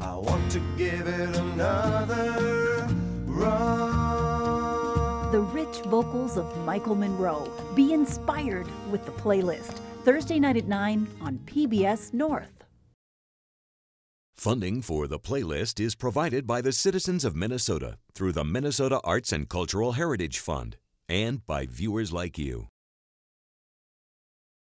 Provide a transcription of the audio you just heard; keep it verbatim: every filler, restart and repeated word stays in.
I want to give it another run. The rich vocals of Michael Monroe. Be inspired with the playlist. Thursday night at nine on P B S North. Funding for The Playlist is provided by the citizens of Minnesota through the Minnesota Arts and Cultural Heritage Fund and by viewers like you.